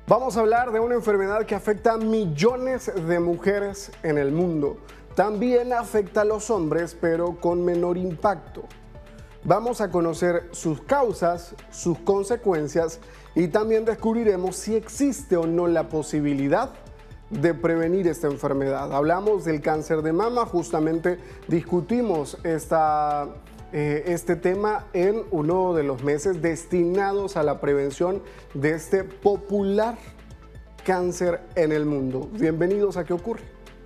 Vamos a hablar de una enfermedad que afecta a millones de mujeres en el mundo. También afecta a los hombres, pero con menor impacto. Vamos a conocer sus causas, sus consecuencias y también descubriremos si existe o no la posibilidad de prevenir esta enfermedad. Hablamos del cáncer de mama, justamente discutimos este tema en uno de los meses destinados a la prevención de este popular cáncer en el mundo. Bienvenidos a ¿Qué ocurre?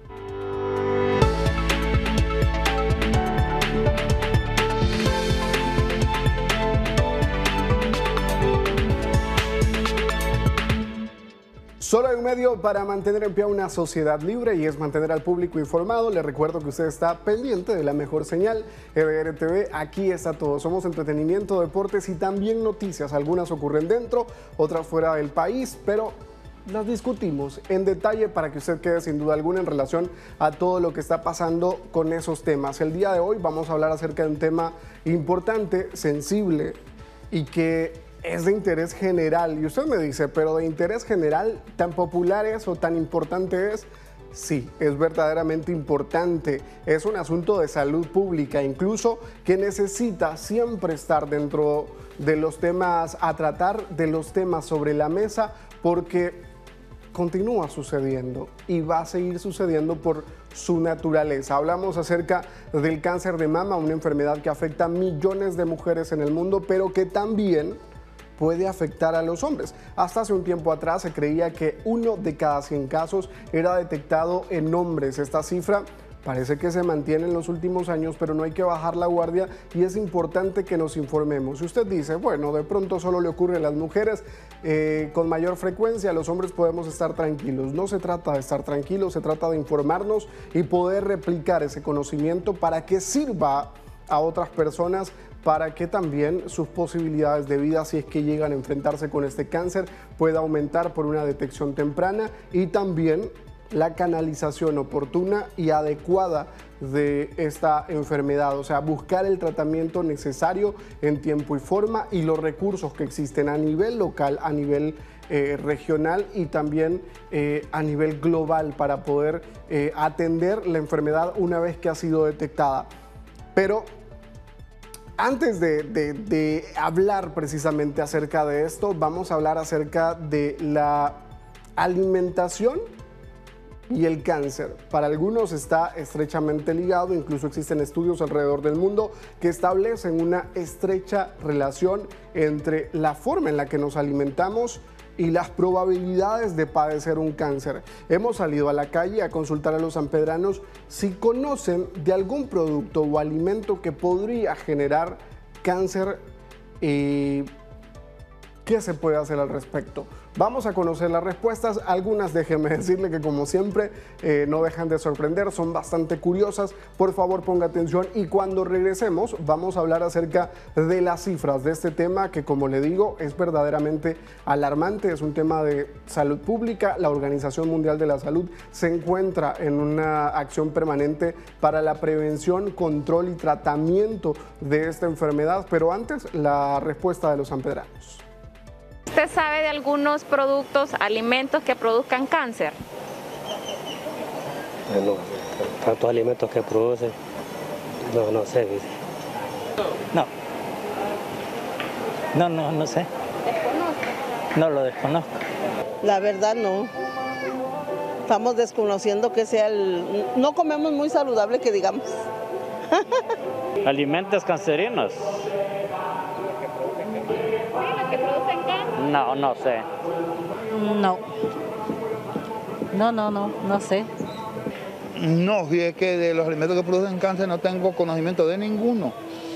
Solo hay un medio para mantener en pie una sociedad libre y es mantener al público informado. Les recuerdo que usted está pendiente de la mejor señal, EBR TV. Aquí está todo. Somos entretenimiento, deportes y también noticias. Algunas ocurren dentro, otras fuera del país, pero las discutimos en detalle para que usted quede sin duda alguna en relación a todo lo que está pasando con esos temas. El día de hoy vamos a hablar acerca de un tema importante, sensible y que es de interés general. Y usted me dice, pero de interés general, ¿tan popular es o tan importante es? Sí, es verdaderamente importante. Es un asunto de salud pública, incluso que necesita siempre estar dentro de los temas a tratar, de los temas sobre la mesa, porque continúa sucediendo y va a seguir sucediendo por su naturaleza. Hablamos acerca del cáncer de mama, una enfermedad que afecta a millones de mujeres en el mundo, pero que también puede afectar a los hombres. Hasta hace un tiempo atrás se creía que 1 de cada 100 casos era detectado en hombres. Esta cifra parece que se mantiene en los últimos años, pero no hay que bajar la guardia y es importante que nos informemos. Si usted dice, bueno, de pronto solo le ocurre a las mujeres con mayor frecuencia, los hombres podemos estar tranquilos. No se trata de estar tranquilos, se trata de informarnos y poder replicar ese conocimiento para que sirva a otras personas, para que también sus posibilidades de vida, si es que llegan a enfrentarse con este cáncer, pueda aumentar por una detección temprana y también la canalización oportuna y adecuada de esta enfermedad, o sea, buscar el tratamiento necesario en tiempo y forma y los recursos que existen a nivel local, a nivel regional y también a nivel global para poder atender la enfermedad una vez que ha sido detectada. Pero antes de hablar precisamente acerca de esto, vamos a hablar acerca de la alimentación y el cáncer. Para algunos está estrechamente ligado, incluso existen estudios alrededor del mundo que establecen una estrecha relación entre la forma en la que nos alimentamos y las probabilidades de padecer un cáncer. Hemos salido a la calle a consultar a los sanpedranos si conocen de algún producto o alimento que podría generar cáncer y ¿qué se puede hacer al respecto? Vamos a conocer las respuestas. Algunas, déjenme decirle que como siempre no dejan de sorprender, son bastante curiosas. Por favor, ponga atención y cuando regresemos vamos a hablar acerca de las cifras de este tema que, como le digo, es verdaderamente alarmante. Es un tema de salud pública. La Organización Mundial de la Salud se encuentra en una acción permanente para la prevención, control y tratamiento de esta enfermedad. Pero antes, la respuesta de los sanpedranos. ¿Usted sabe de algunos productos, alimentos que produzcan cáncer? No, tantos alimentos que producen, no sé. No sé. ¿Desconoce? No lo desconozco. La verdad no. Estamos desconociendo que sea no comemos muy saludable que digamos. Alimentos cancerinos. ¿Que producen cáncer? No sé. No sé. No, fíjate que de los alimentos que producen cáncer no tengo conocimiento de ninguno,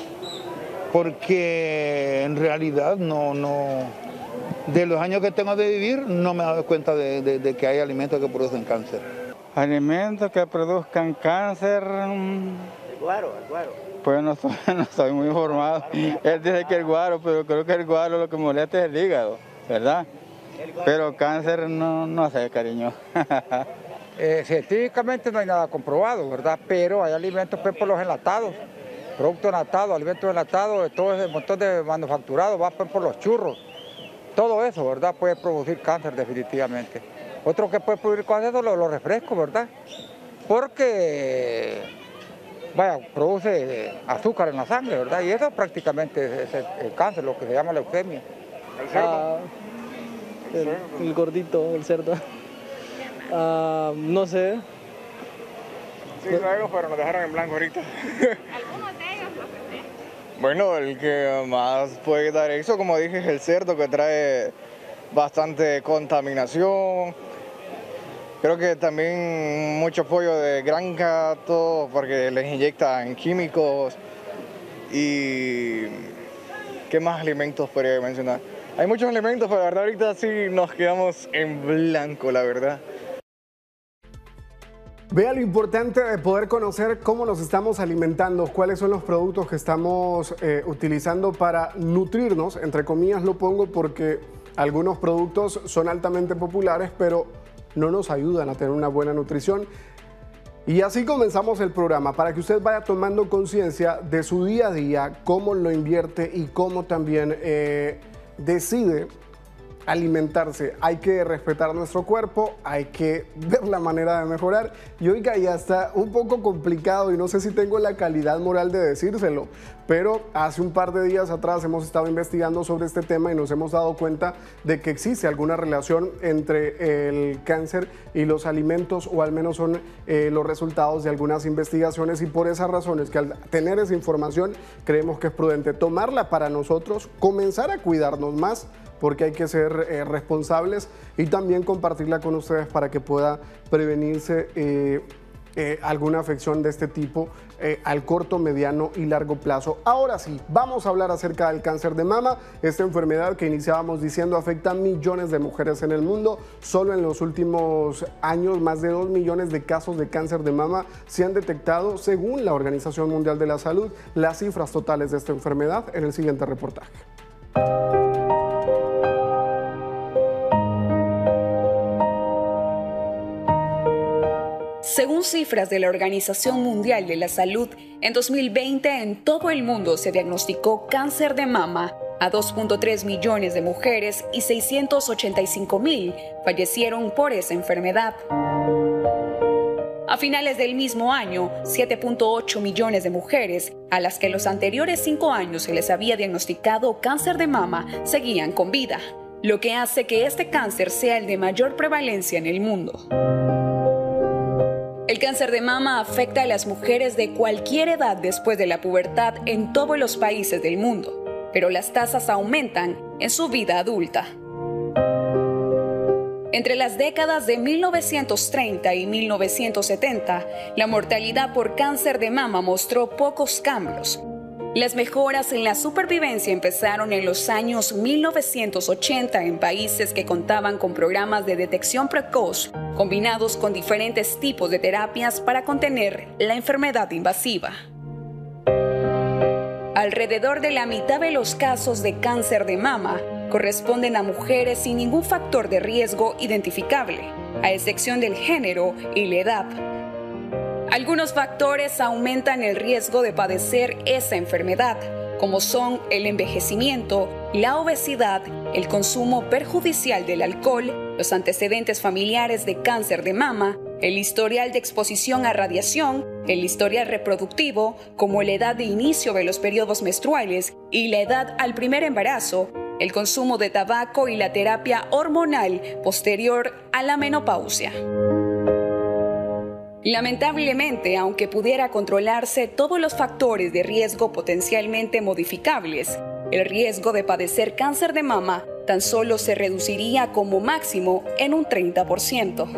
porque en realidad no, de los años que tengo de vivir no me he dado cuenta de que hay alimentos que producen cáncer. Alimentos que produzcan cáncer. El guaro. Pues no estoy muy informado. Él dice que el guaro, pero creo que el guaro lo que molesta es el hígado, ¿verdad? Pero cáncer no sé, cariño. Científicamente no hay nada comprobado, ¿verdad? Pero hay alimentos pues, por los enlatados, productos enlatados, alimentos enlatados, todo ese montón de manufacturados, va pues, por los churros. todo eso, ¿verdad? Puede producir cáncer definitivamente. Otro que puede producir cáncer son los refrescos, ¿verdad? Porque, vaya, produce azúcar en la sangre, ¿verdad? Y eso prácticamente es el cáncer, lo que se llama leucemia. ¿El cerdo? El gordito, el cerdo. No sé. Sí, luego, pero nos dejaron en blanco ahorita. ¿Algunos de ellos lo que sea? Bueno, el que más puede dar eso, como dije, es el cerdo, que trae bastante contaminación. Creo que también mucho pollo de granja, todo, porque les inyectan químicos. Y ¿qué más alimentos podría mencionar? Hay muchos alimentos, pero la verdad ahorita sí nos quedamos en blanco, la verdad. Vea lo importante de poder conocer cómo nos estamos alimentando, cuáles son los productos que estamos utilizando para nutrirnos, entre comillas lo pongo porque algunos productos son altamente populares, pero no nos ayudan a tener una buena nutrición. Y así comenzamos el programa, para que usted vaya tomando conciencia de su día a día, cómo lo invierte y cómo también decide alimentarse. Hay que respetar nuestro cuerpo, hay que ver la manera de mejorar. Y oiga, ya está un poco complicado y no sé si tengo la calidad moral de decírselo, pero hace un par de días atrás hemos estado investigando sobre este tema y nos hemos dado cuenta de que existe alguna relación entre el cáncer y los alimentos, o al menos son los resultados de algunas investigaciones, y por esas razones que al tener esa información creemos que es prudente tomarla para nosotros, comenzar a cuidarnos más, porque hay que ser responsables, y también compartirla con ustedes para que pueda prevenirse alguna afección de este tipo al corto, mediano y largo plazo. Ahora sí, vamos a hablar acerca del cáncer de mama, esta enfermedad que iniciábamos diciendo afecta a millones de mujeres en el mundo. Solo en los últimos años, más de 2 millones de casos de cáncer de mama se han detectado, según la Organización Mundial de la Salud. Las cifras totales de esta enfermedad en el siguiente reportaje. Según cifras de la Organización Mundial de la Salud, en 2020 en todo el mundo se diagnosticó cáncer de mama a 2.3 millones de mujeres y 685,000 fallecieron por esa enfermedad. A finales del mismo año, 7.8 millones de mujeres, a las que los anteriores 5 años se les había diagnosticado cáncer de mama, seguían con vida, lo que hace que este cáncer sea el de mayor prevalencia en el mundo. El cáncer de mama afecta a las mujeres de cualquier edad después de la pubertad en todos los países del mundo, pero las tasas aumentan en su vida adulta. Entre las décadas de 1930 y 1970, la mortalidad por cáncer de mama mostró pocos cambios. Las mejoras en la supervivencia empezaron en los años 1980 en países que contaban con programas de detección precoz, combinados con diferentes tipos de terapias para contener la enfermedad invasiva. Alrededor de la mitad de los casos de cáncer de mama corresponden a mujeres sin ningún factor de riesgo identificable, a excepción del género y la edad. Algunos factores aumentan el riesgo de padecer esa enfermedad, como son el envejecimiento, la obesidad, el consumo perjudicial del alcohol, los antecedentes familiares de cáncer de mama, el historial de exposición a radiación, el historial reproductivo, como la edad de inicio de los periodos menstruales y la edad al primer embarazo, el consumo de tabaco y la terapia hormonal posterior a la menopausia. Lamentablemente, aunque pudiera controlarse todos los factores de riesgo potencialmente modificables, el riesgo de padecer cáncer de mama tan solo se reduciría como máximo en un 30%.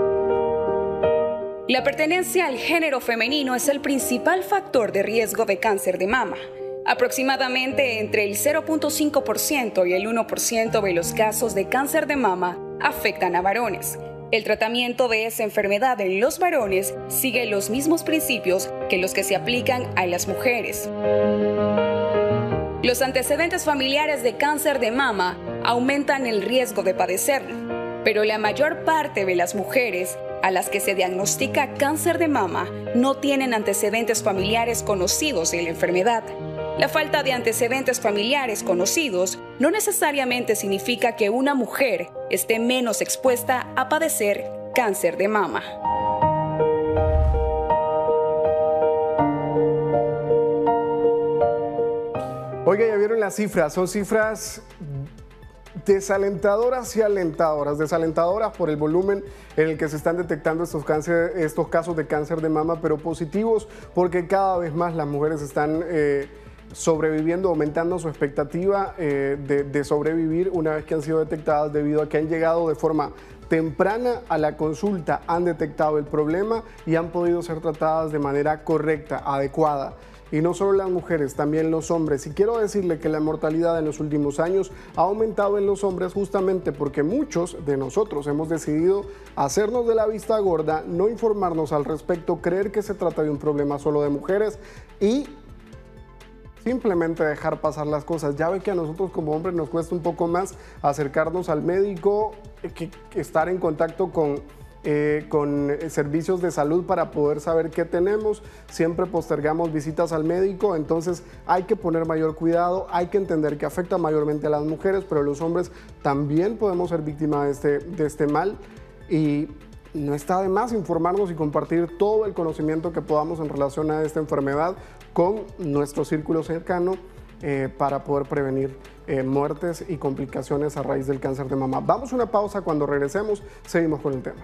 La pertenencia al género femenino es el principal factor de riesgo de cáncer de mama. Aproximadamente entre el 0.5% y el 1% de los casos de cáncer de mama afectan a varones. El tratamiento de esa enfermedad en los varones sigue los mismos principios que los que se aplican a las mujeres. Los antecedentes familiares de cáncer de mama aumentan el riesgo de padecerlo, pero la mayor parte de las mujeres a las que se diagnostica cáncer de mama no tienen antecedentes familiares conocidos de la enfermedad. La falta de antecedentes familiares conocidos no necesariamente significa que una mujer esté menos expuesta a padecer cáncer de mama. Oiga, ya vieron las cifras, son cifras desalentadoras y alentadoras. Desalentadoras por el volumen en el que se están detectando estos casos de cáncer de mama, pero positivos porque cada vez más las mujeres están sobreviviendo, aumentando su expectativa de sobrevivir una vez que han sido detectadas, debido a que han llegado de forma temprana a la consulta, han detectado el problema y han podido ser tratadas de manera correcta, adecuada. Y no solo las mujeres, también los hombres. Y quiero decirle que la mortalidad en los últimos años ha aumentado en los hombres justamente porque muchos de nosotros hemos decidido hacernos de la vista gorda, no informarnos al respecto, creer que se trata de un problema solo de mujeres y simplemente dejar pasar las cosas. Ya ve que a nosotros como hombres nos cuesta un poco más acercarnos al médico, que estar en contacto con servicios de salud para poder saber qué tenemos. Siempre postergamos visitas al médico, entonces hay que poner mayor cuidado, hay que entender que afecta mayormente a las mujeres, pero los hombres también podemos ser víctimas de este mal y no está de más informarnos y compartir todo el conocimiento que podamos en relación a esta enfermedad con nuestro círculo cercano para poder prevenir muertes y complicaciones a raíz del cáncer de mama. Vamos a una pausa, cuando regresemos seguimos con el tema.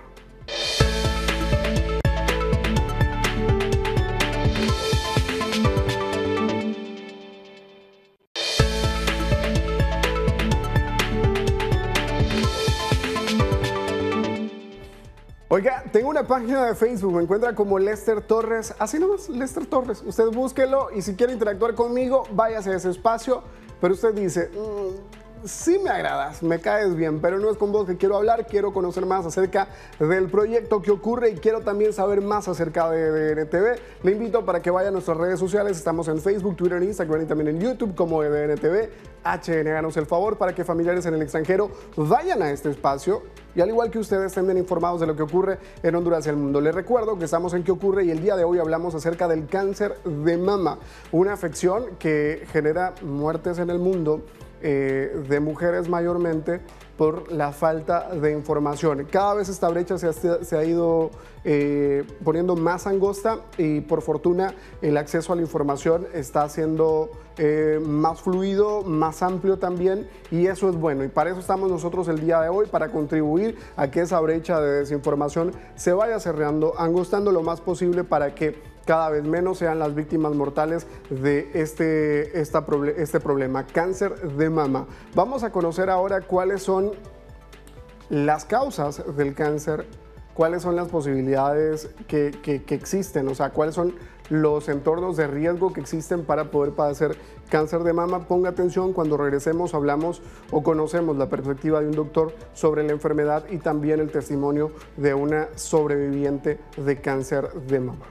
Oiga, tengo una página de Facebook, me encuentra como Lester Torres, así nomás, Lester Torres. Usted búsquelo y si quiere interactuar conmigo, váyase a ese espacio, pero usted dice, sí me agradas, me caes bien, pero no es con vos que quiero hablar, quiero conocer más acerca del proyecto que ocurre y quiero también saber más acerca de EDN TV. Le invito para que vaya a nuestras redes sociales, estamos en Facebook, Twitter, Instagram y también en YouTube como EDN TV. HN, háganos el favor para que familiares en el extranjero vayan a este espacio y al igual que ustedes estén bien informados de lo que ocurre en Honduras y el mundo. Les recuerdo que estamos en ¿Qué ocurre? Y el día de hoy hablamos acerca del cáncer de mama, una afección que genera muertes en el mundo de mujeres mayormente por la falta de información. Cada vez esta brecha se ha ido poniendo más angosta y por fortuna el acceso a la información está siendo más fluido, más amplio también, y eso es bueno. Y para eso estamos nosotros el día de hoy, para contribuir a que esa brecha de desinformación se vaya cerrando, angostando lo más posible para que cada vez menos sean las víctimas mortales de este problema, cáncer de mama. Vamos a conocer ahora cuáles son las causas del cáncer, cuáles son las posibilidades que existen, o sea, cuáles son los entornos de riesgo que existen para poder padecer cáncer de mama. Ponga atención, cuando regresemos hablamos o conocemos la perspectiva de un doctor sobre la enfermedad y también el testimonio de una sobreviviente de cáncer de mama.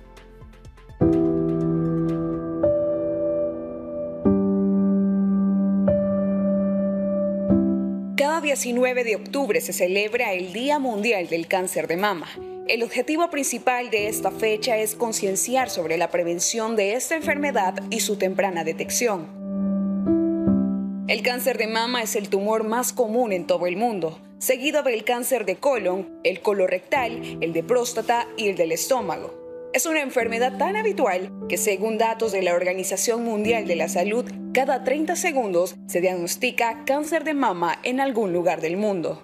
Cada 19 de octubre se celebra el Día Mundial del Cáncer de Mama. El objetivo principal de esta fecha es concienciar sobre la prevención de esta enfermedad y su temprana detección. El cáncer de mama es el tumor más común en todo el mundo, seguido del cáncer de colon, el colorectal, el de próstata y el del estómago. Es una enfermedad tan habitual que, según datos de la Organización Mundial de la Salud, cada 30 segundos se diagnostica cáncer de mama en algún lugar del mundo.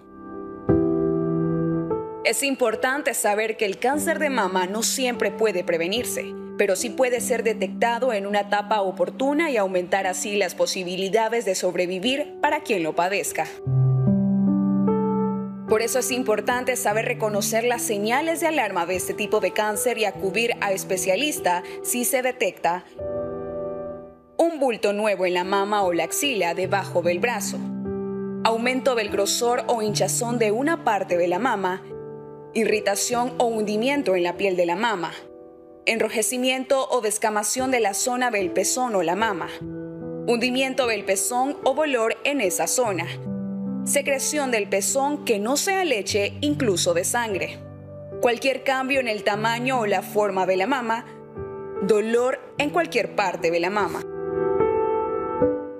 Es importante saber que el cáncer de mama no siempre puede prevenirse, pero sí puede ser detectado en una etapa oportuna y aumentar así las posibilidades de sobrevivir para quien lo padezca. Por eso es importante saber reconocer las señales de alarma de este tipo de cáncer y acudir a especialista si se detecta un bulto nuevo en la mama o la axila debajo del brazo, aumento del grosor o hinchazón de una parte de la mama, irritación o hundimiento en la piel de la mama, enrojecimiento o descamación de la zona del pezón o la mama, hundimiento del pezón o dolor en esa zona, secreción del pezón que no sea leche, incluso de sangre, cualquier cambio en el tamaño o la forma de la mama, dolor en cualquier parte de la mama.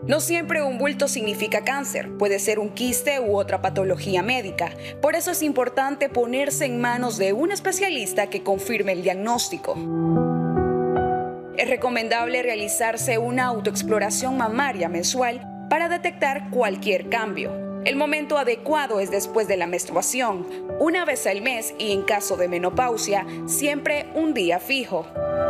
No siempre un bulto significa cáncer, puede ser un quiste u otra patología médica. Por eso es importante ponerse en manos de un especialista que confirme el diagnóstico. Es recomendable realizarse una autoexploración mamaria mensual para detectar cualquier cambio. El momento adecuado es después de la menstruación, una vez al mes y en caso de menopausia, siempre un día fijo.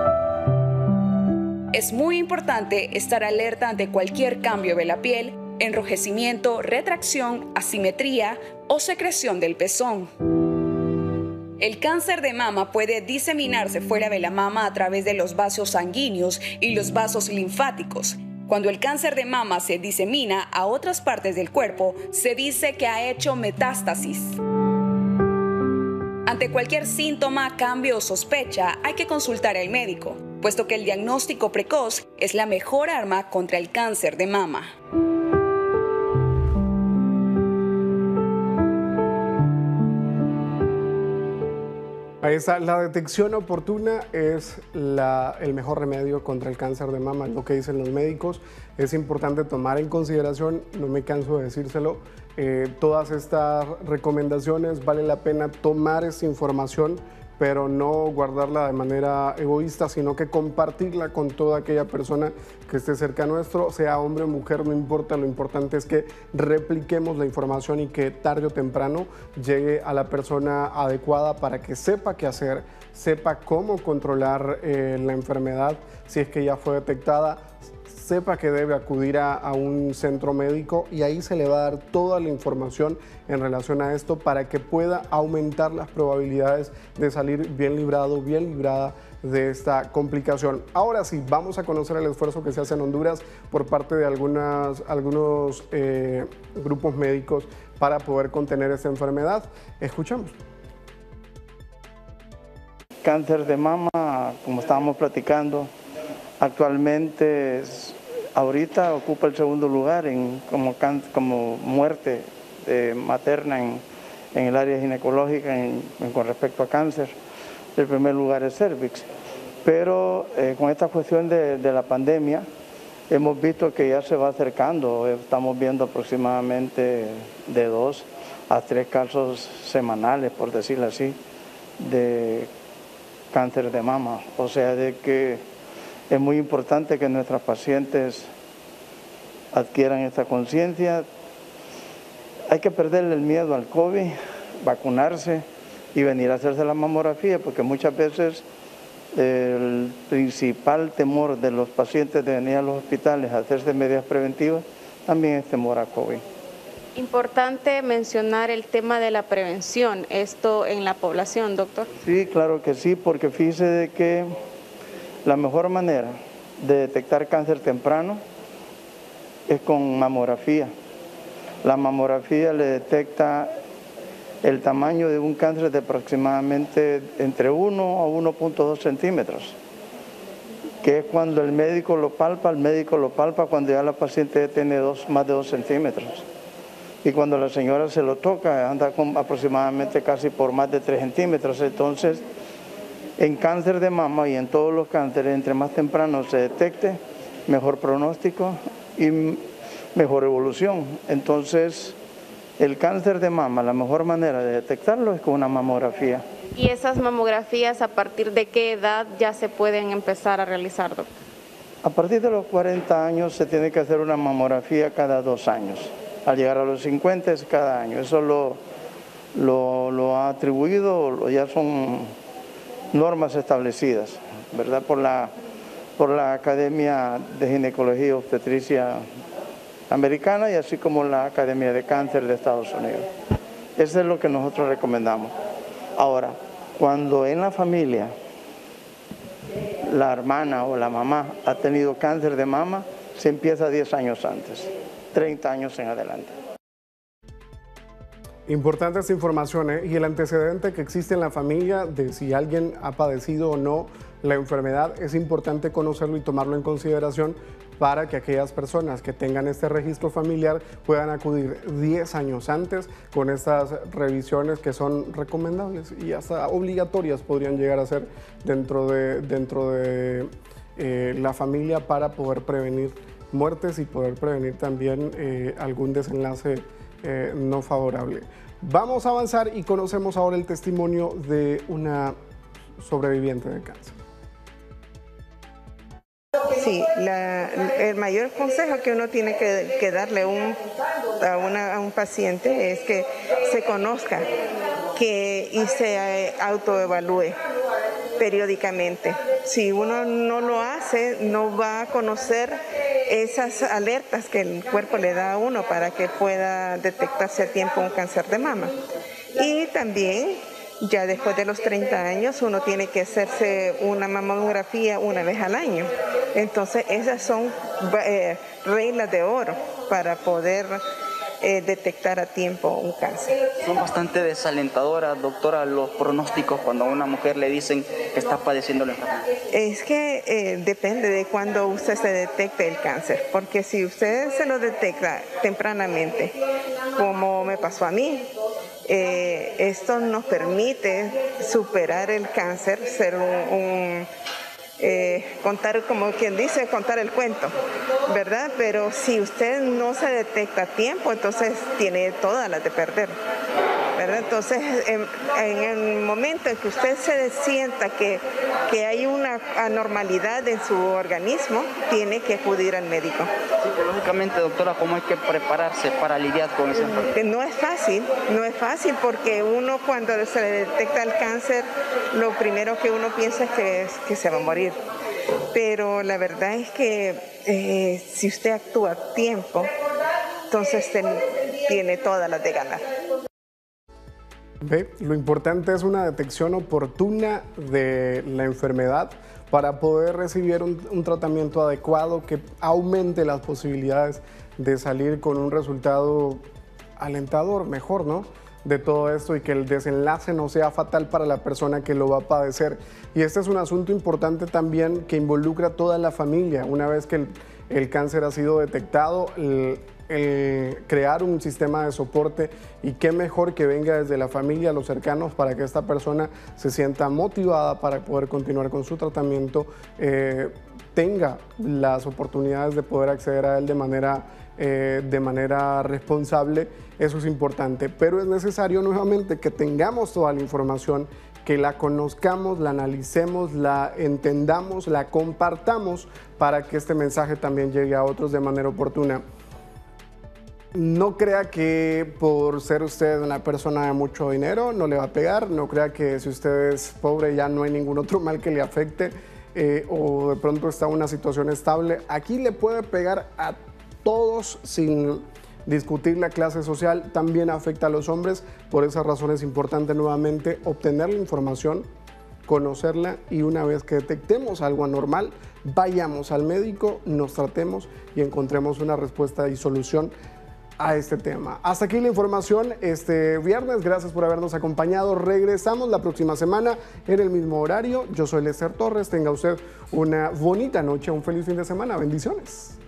Es muy importante estar alerta ante cualquier cambio de la piel, enrojecimiento, retracción, asimetría o secreción del pezón. El cáncer de mama puede diseminarse fuera de la mama a través de los vasos sanguíneos y los vasos linfáticos. Cuando el cáncer de mama se disemina a otras partes del cuerpo, se dice que ha hecho metástasis. Ante cualquier síntoma, cambio o sospecha, hay que consultar al médico, puesto que el diagnóstico precoz es la mejor arma contra el cáncer de mama. Ahí está, la detección oportuna es el mejor remedio contra el cáncer de mama, lo que dicen los médicos. Es importante tomar en consideración, no me canso de decírselo, todas estas recomendaciones, vale la pena tomar esta información, pero no guardarla de manera egoísta, sino que compartirla con toda aquella persona que esté cerca nuestro, sea hombre o mujer, no importa, lo importante es que repliquemos la información y que tarde o temprano llegue a la persona adecuada para que sepa qué hacer, sepa cómo controlar la enfermedad si es que ya fue detectada, sepa que debe acudir a un centro médico y ahí se le va a dar toda la información en relación a esto para que pueda aumentar las probabilidades de salir bien librado, bien librada de esta complicación. Ahora sí, vamos a conocer el esfuerzo que se hace en Honduras por parte de algunos grupos médicos para poder contener esta enfermedad. Escuchamos. Cáncer de mama, como estábamos platicando, actualmente ahorita ocupa el segundo lugar como muerte materna en el área ginecológica con respecto a cáncer. El primer lugar es cervix. Pero con esta cuestión de la pandemia hemos visto que ya se va acercando. Estamos viendo aproximadamente de 2 a 3 casos semanales, por decirlo así, de cáncer de mama. O sea, de que es muy importante que nuestras pacientes adquieran esta conciencia. Hay que perderle el miedo al COVID, vacunarse y venir a hacerse la mamografía, porque muchas veces el principal temor de los pacientes de venir a los hospitales a hacerse medidas preventivas también es temor a COVID. Importante mencionar el tema de la prevención, esto en la población, doctor. Sí, claro que sí, porque fíjese de que la mejor manera de detectar cáncer temprano es con mamografía. La mamografía le detecta el tamaño de un cáncer de aproximadamente entre 1 a 1.2 centímetros, que es cuando el médico lo palpa cuando ya la paciente tiene más de 2 centímetros. Y cuando la señora se lo toca, anda con aproximadamente casi por más de 3 centímetros. Entonces, en cáncer de mama y en todos los cánceres, entre más temprano se detecte, mejor pronóstico y mejor evolución. Entonces, el cáncer de mama, la mejor manera de detectarlo es con una mamografía. ¿Y esas mamografías a partir de qué edad ya se pueden empezar a realizar, doctor? A partir de los 40 años se tiene que hacer una mamografía cada 2 años. Al llegar a los 50 es cada año. Eso lo ha atribuido, ya son normas establecidas, ¿verdad? Por la Academia de Ginecología y Obstetricia Americana y así como la Academia de Cáncer de Estados Unidos. Eso es lo que nosotros recomendamos. Ahora, cuando en la familia la hermana o la mamá ha tenido cáncer de mama, se empieza 10 años antes, 30 años en adelante. Importante esta información, y el antecedente que existe en la familia de si alguien ha padecido o no la enfermedad, es importante conocerlo y tomarlo en consideración para que aquellas personas que tengan este registro familiar puedan acudir 10 años antes con estas revisiones que son recomendables y hasta obligatorias podrían llegar a ser dentro de la familia para poder prevenir muertes y poder prevenir también algún desenlace no favorable. Vamos a avanzar y conocemos ahora el testimonio de una sobreviviente de cáncer. Sí, el mayor consejo que uno tiene que darle a un paciente es que se conozca y se autoevalúe periódicamente. Si uno no lo hace, no va a conocer esas alertas que el cuerpo le da a uno para que pueda detectarse a tiempo un cáncer de mama. Y también, ya después de los 30 años, uno tiene que hacerse una mamografía una vez al año. Entonces, esas son reglas de oro para poder detectar a tiempo un cáncer. Son bastante desalentadoras, doctora, los pronósticos cuando a una mujer le dicen que está padeciendo la enfermedad. Es que depende de cuándo usted se detecte el cáncer, porque si usted se lo detecta tempranamente, como me pasó a mí, esto nos permite superar el cáncer, ser contar, como quien dice, contar el cuento, ¿verdad? Pero si usted no se detecta a tiempo, entonces tiene todas las de perder, ¿verdad? Entonces, en el momento en que usted se sienta que hay una anormalidad en su organismo, tiene que acudir al médico. Psicológicamente, doctora, ¿cómo hay que prepararse para lidiar con esa enfermedad? No es fácil porque uno cuando se le detecta el cáncer, lo primero que uno piensa es que se va a morir. Pero la verdad es que si usted actúa a tiempo, entonces tiene todas las de ganar. Lo importante es una detección oportuna de la enfermedad para poder recibir un tratamiento adecuado que aumente las posibilidades de salir con un resultado alentador, mejor, ¿no?, de todo esto, y que el desenlace no sea fatal para la persona que lo va a padecer. Y este es un asunto importante también que involucra a toda la familia. Una vez que el cáncer ha sido detectado, crear un sistema de soporte, y qué mejor que venga desde la familia, los cercanos, para que esta persona se sienta motivada para poder continuar con su tratamiento, tenga las oportunidades de poder acceder a él de manera responsable. Eso es importante, pero es necesario nuevamente que tengamos toda la información, que la conozcamos, la analicemos, la entendamos, la compartamos para que este mensaje también llegue a otros de manera oportuna. No crea que por ser usted una persona de mucho dinero no le va a pegar, no crea que si usted es pobre ya no hay ningún otro mal que le afecte, o de pronto está en una situación estable. Aquí le puede pegar a todos sin discutir la clase social, también afecta a los hombres. Por esa razón es importante nuevamente obtener la información, conocerla, y una vez que detectemos algo anormal, vayamos al médico, nos tratemos y encontremos una respuesta y solución a este tema. Hasta aquí la información este viernes. Gracias por habernos acompañado. Regresamos la próxima semana en el mismo horario. Yo soy Lester Torres. Tenga usted una bonita noche, un feliz fin de semana. Bendiciones.